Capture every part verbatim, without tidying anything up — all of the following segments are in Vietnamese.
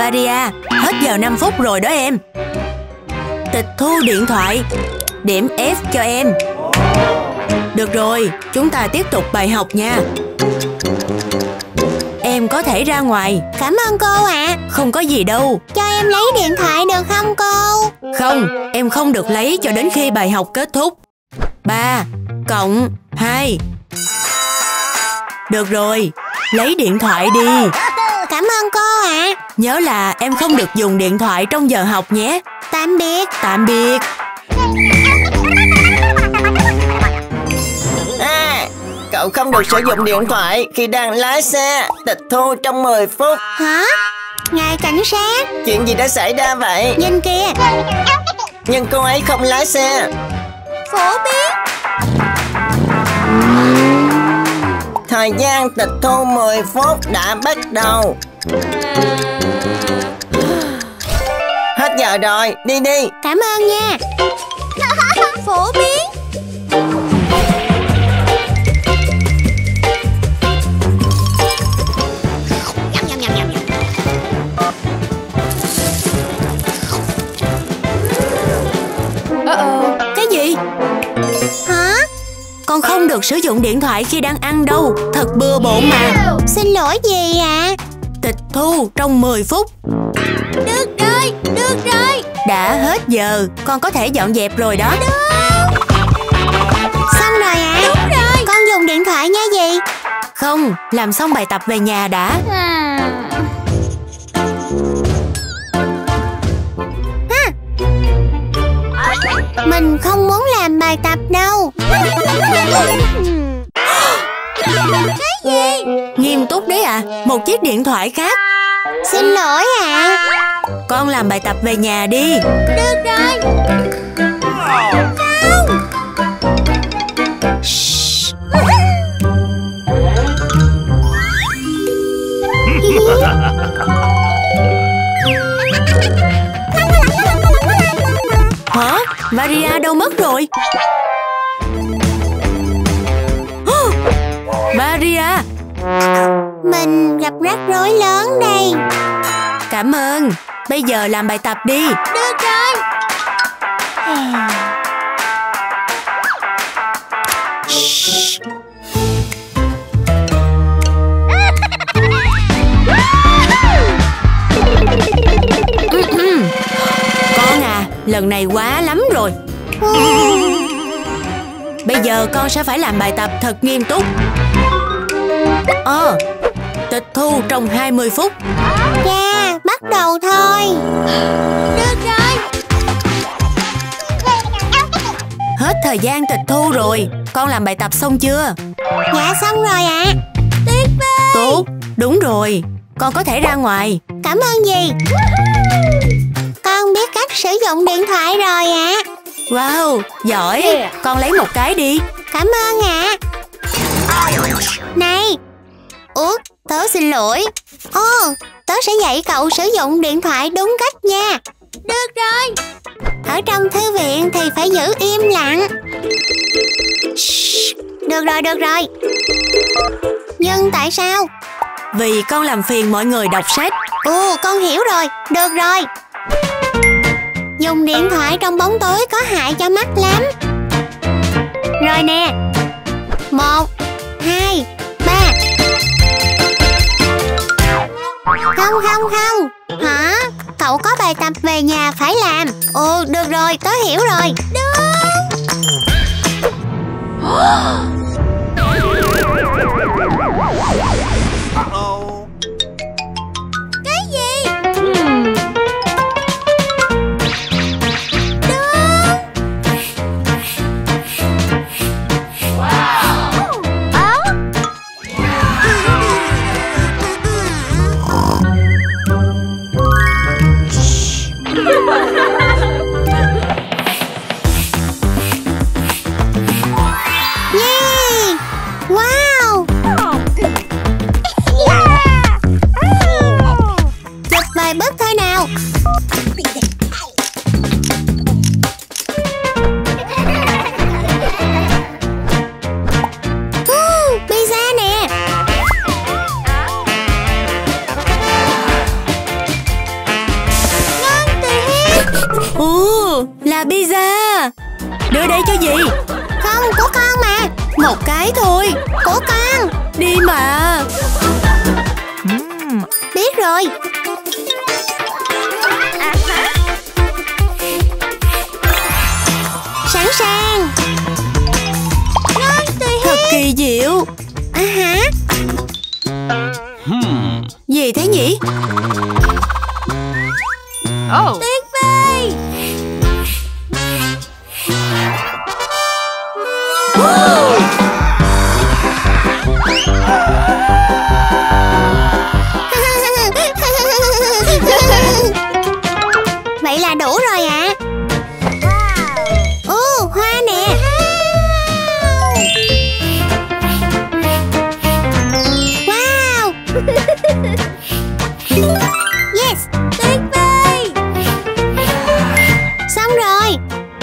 Maria, hết giờ năm phút rồi đó em. Tịch thu điện thoại. Điểm F cho em. Được rồi, chúng ta tiếp tục bài học nha. Em có thể ra ngoài. Cảm ơn cô ạ. À. Không có gì đâu. Cho em lấy điện thoại được không cô? Không, em không được lấy cho đến khi bài học kết thúc. Ba cộng hai. Được rồi, lấy điện thoại đi. Cảm ơn cô ạ. À. Nhớ là em không được dùng điện thoại trong giờ học nhé. Tạm biệt. Tạm biệt. À, cậu không được sử dụng điện thoại khi đang lái xe. Tịch thu trong mười phút. Hả? Ngài cảnh sát. Chuyện gì đã xảy ra vậy? Nhìn kìa. Nhưng cô ấy không lái xe. Phổ biến. Thời gian tịch thu mười phút đã bắt đầu. Hết giờ rồi, đi đi. Cảm ơn nha. Phổ biến. Cái gì? Hả? Con không được sử dụng điện thoại khi đang ăn đâu. Thật bừa bộn mà. Xin lỗi gì ạ? À? Tịch thu trong mười phút. Được rồi, được rồi. Đã hết giờ, con có thể dọn dẹp rồi đó. Được. Xong rồi ạ. À? Đúng rồi. Con dùng điện thoại nha dì. Không, làm xong bài tập về nhà đã. À. Ha. Mình không muốn làm bài tập đâu. Cái gì? Nghiêm túc đấy à, một chiếc điện thoại khác. Xin lỗi ạ. À. Con làm bài tập về nhà đi. Được rồi. Không. Hả? Maria đâu mất rồi? Maria, mình gặp rắc rối lớn đây. Cảm ơn. Bây giờ làm bài tập đi. Được rồi. Con à, lần này quá lắm rồi. Bây giờ con sẽ phải làm bài tập thật nghiêm túc. Ờ, tịch thu trong hai mươi phút. Dạ, bắt đầu thôi. Được rồi. Hết thời gian tịch thu rồi. Con làm bài tập xong chưa? Dạ xong rồi ạ. À. Tuyệt vời. Tốt, đúng rồi. Con có thể ra ngoài. Cảm ơn dì. Con biết cách sử dụng điện thoại rồi ạ. À. Wow, giỏi. Con lấy một cái đi. Cảm ơn ạ. À. Này. Ủa, tớ xin lỗi. Ồ, tớ sẽ dạy cậu sử dụng điện thoại đúng cách nha. Được rồi. Ở trong thư viện thì phải giữ im lặng. Được rồi, được rồi. Nhưng tại sao? Vì con làm phiền mọi người đọc sách. Ồ, con hiểu rồi. Được rồi. Dùng điện thoại trong bóng tối có hại cho mắt lắm. Rồi nè. Một, hai, ba. Không, không, không. Hả? Cậu có bài tập về nhà phải làm. Ồ, được rồi, tớ hiểu rồi. Được. Cái gì? Hmm. cho gì? Không, của con mà. Một cái thôi. Của con. Đi mà. Biết rồi. Sẵn sàng. Thật kỳ diệu. À hả? Gì thế nhỉ? Tuyệt vời. Vậy là đủ rồi ạ. Ồ, hoa nè. Wow. Yes, tuyệt vời. Xong rồi.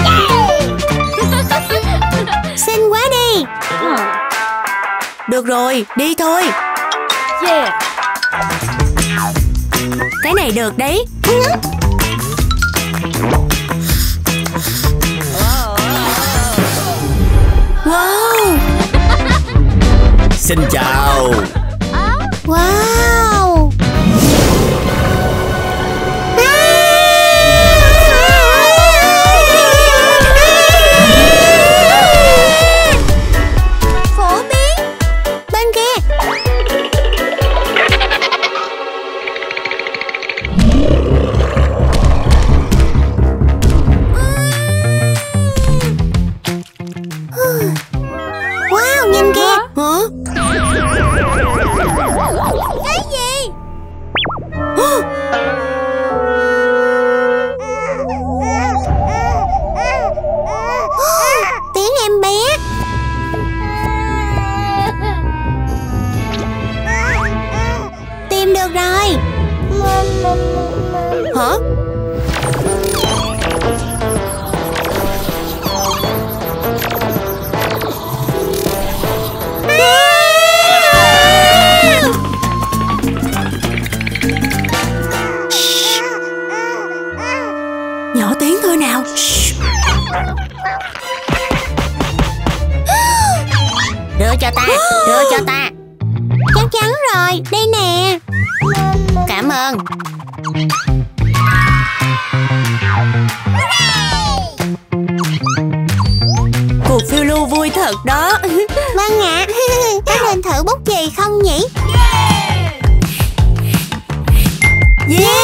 Xinh quá đi. Được rồi, đi thôi. Cái này được đấy. Wow. Xin chào. Wow. Phổ biến. Bên kia. Wow, nhìn kìa. Hả? Cái gì? Tiếng em bé. Tìm được rồi. Hả? Nhỏ tiếng thôi nào. Đưa cho ta, đưa cho ta. Chắc chắn rồi, đây nè. Cảm ơn. Cuộc phiêu lưu vui thật đó. Vâng ạ. Có nên thử bút chì không nhỉ? Yeah.